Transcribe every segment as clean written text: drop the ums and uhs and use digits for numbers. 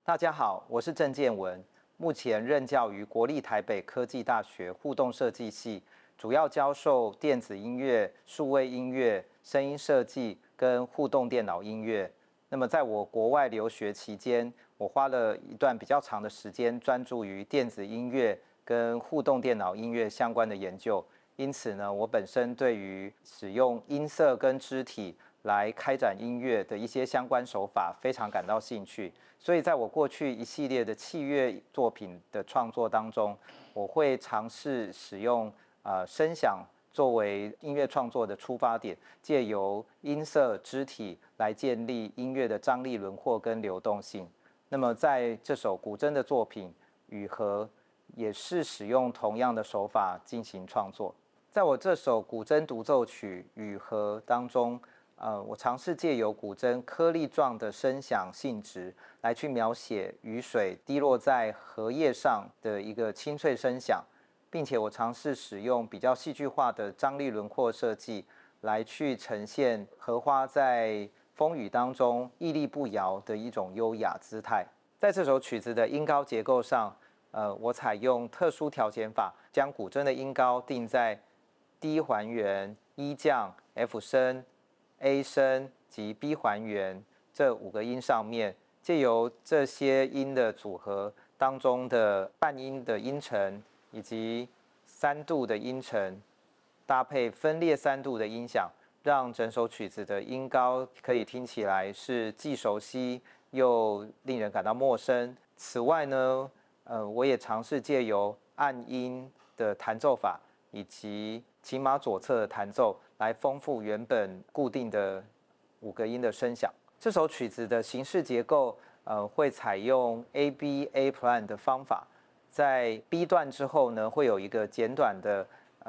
大家好，我是郑建文，目前任教于国立台北科技大学互动设计系，主要教授电子音乐、数位音乐、声音设计跟互动电脑音乐。那么在我国外留学期间，我花了一段比较长的时间专注于电子音乐跟互动电脑音乐相关的研究。因此呢，我本身对于使用音色跟肢体来开展音乐的一些相关手法非常感到兴趣，所以在我过去一系列的器乐作品的创作当中，我会尝试使用声响作为音乐创作的出发点，借由音色、肢体来建立音乐的张力、轮廓跟流动性。那么在这首古筝的作品《雨荷》，也是使用同样的手法进行创作。在我这首古筝独奏曲《雨荷》当中，我尝试借由古筝颗粒状的声响性质来去描写雨水滴落在荷叶上的一个清脆声响，并且我尝试使用比较戏剧化的张力轮廓设计来去呈现荷花在风雨当中屹立不摇的一种优雅姿态。在这首曲子的音高结构上，我采用特殊调弦法，将古筝的音高定在D 还原、E 降、F 升、A 升及 B 还原这5个音上面，借由这些音的组合当中的半音的音程以及3度的音程，搭配分裂3度的音响，让整首曲子的音高可以听起来是既熟悉又令人感到陌生。此外呢，我也尝试借由按音的弹奏法以及琴码左侧的弹奏来丰富原本固定的5个音的声响。这首曲子的形式结构，会采用 ABA plan 的方法，在 B 段之后呢，会有一个简短的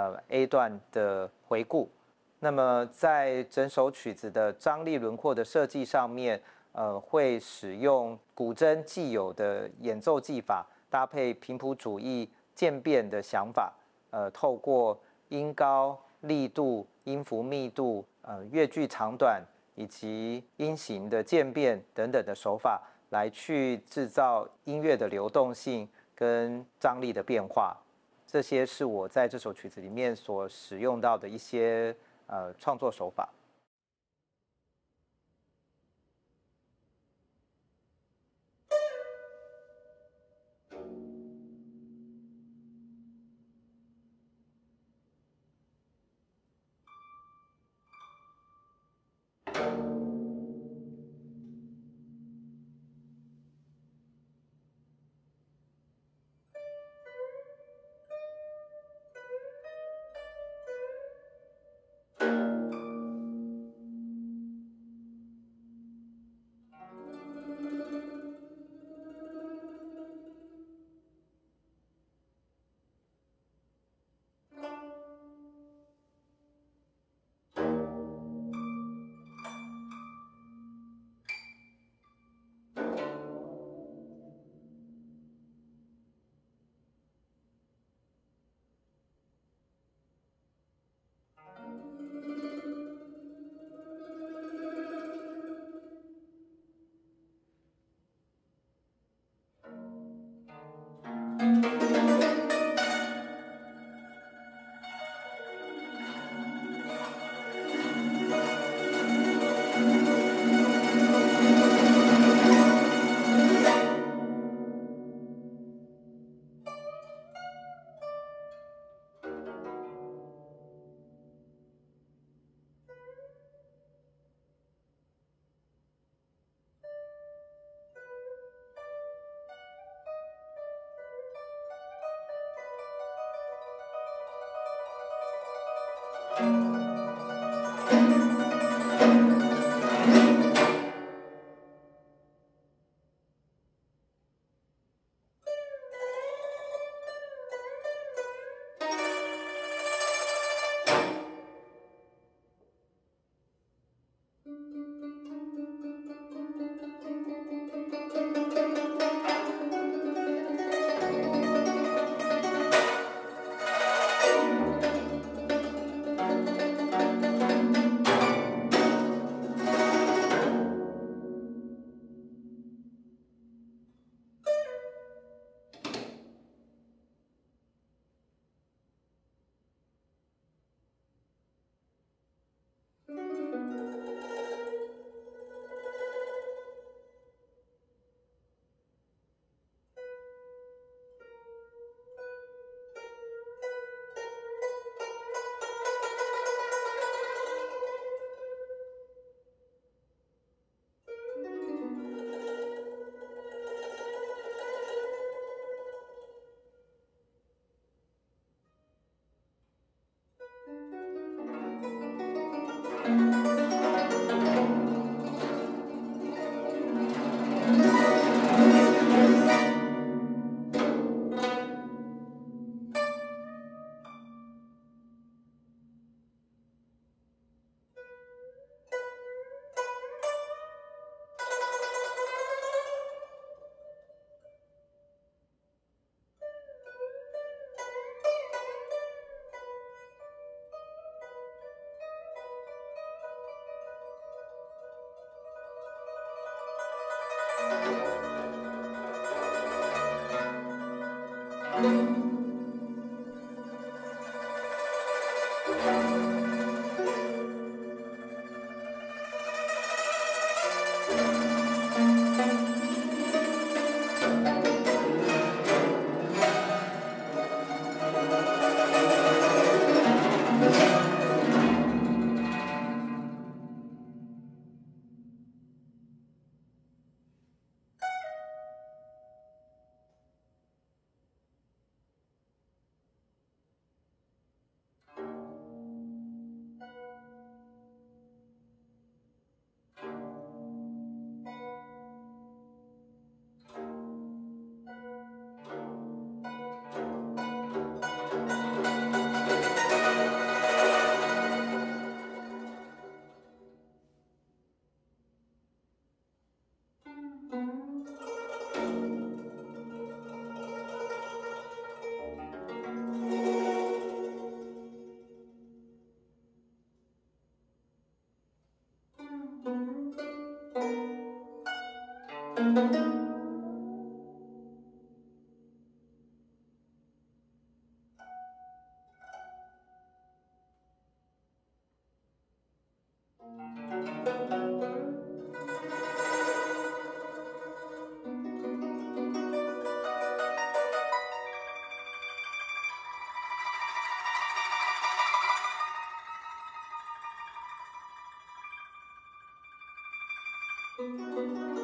A 段的回顾。那么在整首曲子的张力轮廓的设计上面，会使用古筝既有的演奏技法，搭配频谱主义渐变的想法，透过音高、力度、音符密度、乐句长短以及音型的渐变等等的手法，来去制造音乐的流动性跟张力的变化。这些是我在这首曲子里面所使用到的一些创作手法。 嗯。